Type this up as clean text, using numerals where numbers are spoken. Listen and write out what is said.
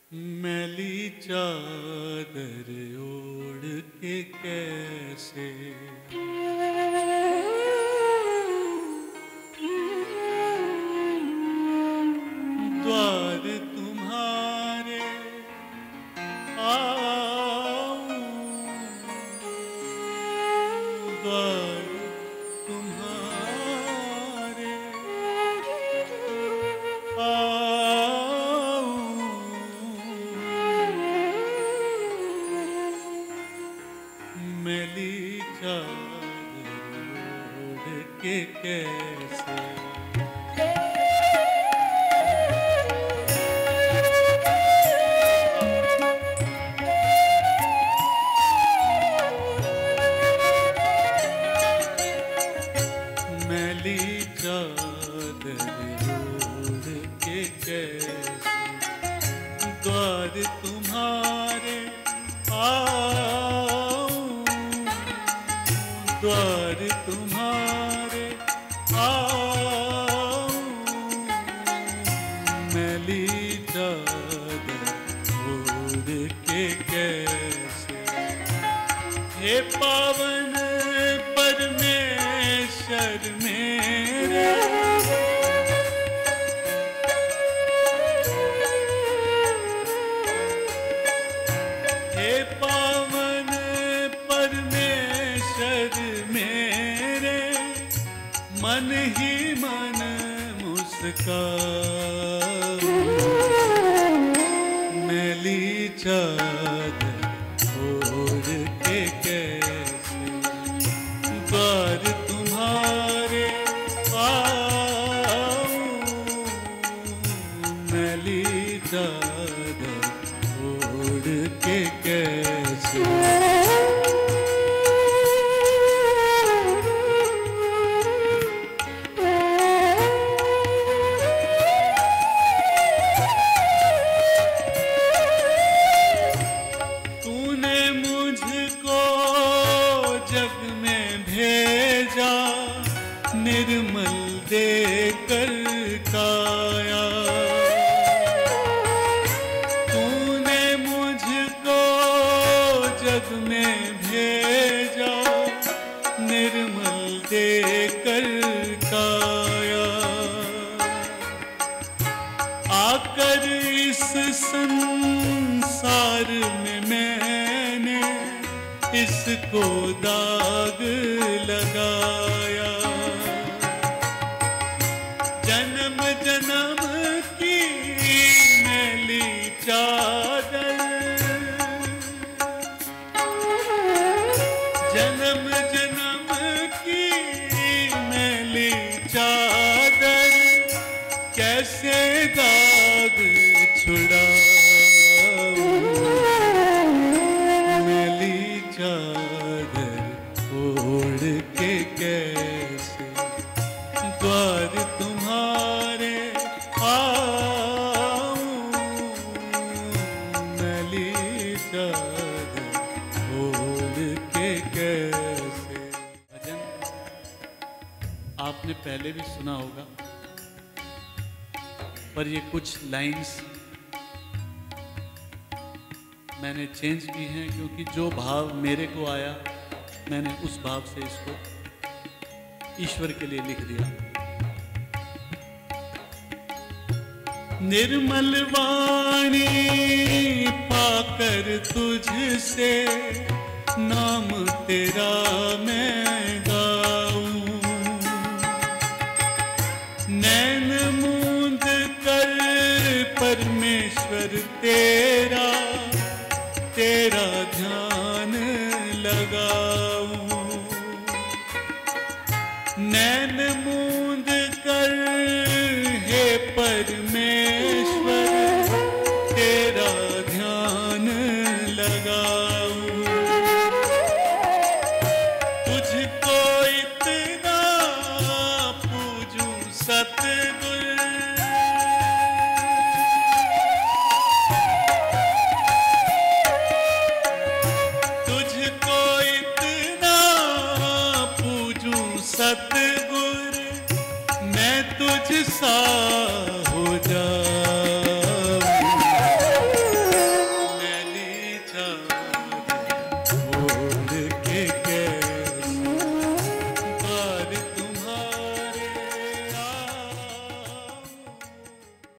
मैली चादर ओढ़ के कैसे द्वार तुम्हारे आऊं, द्वार तुम्हारे आऊं, मैली चादर ओढ़ के कैसे चादर ओढ़ के कैसे द्वार तुम्हारे आऊं, द्वार तुम्हारे आऊं, मैली चादर ओढ़ के कैसे। हे पावन परमेश्वर मेरे, हे पावन परमेश्वर मेरे, मन ही मन मुस्काऊं, मैली चादर ओढ़ के कैसे द्वार तुम्हारे आऊं, मैली चादर ओढ़ के कैसे। तूने मुझको जग में भेजा निर्मल देकर काया, तूने मुझको जग में भेजा निर्मल देकर काया। आकर इस संसार में मैंने इसको दाग लगाया, जन्म जन्म की मैली चादर, जन्म जन्म की मैली चादर, कैसे दाग छुड़ाऊं, मैली चादर ओढ़ के कैसे द्वार तुम्हारे आऊं, मैली चादर ओढ़ के कैसे। भजन आपने पहले भी सुना होगा, पर ये कुछ लाइंस मैंने चेंज की हैं, क्योंकि जो भाव मेरे को आया मैंने उस भाव से इसको ईश्वर के लिए लिख दिया। निर्मल वाणी पाकर तुझसे नाम तेरा मैं गाऊं, नैन मूंद कर परमेश्वर तेरा तेरा ध्यान लगाऊं, नैन मूंद कर हे परमेश्वर तेरा ध्यान लगाऊं, तुझको इतना पूजूं सतगुर, तुझको इतना पूजूं सतगुर, मैं तुझ सा हो जा